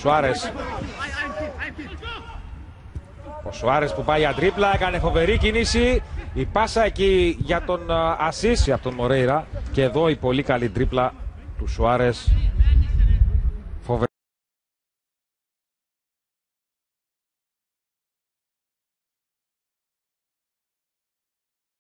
Σουάρες. Ο Σουάρες που πάει για τρίπλα, έκανε φοβερή κίνηση. Η πάσα εκεί για τον Ασίση από τον Μορέιρα. Και εδώ η πολύ καλή τρίπλα του Σουάρες.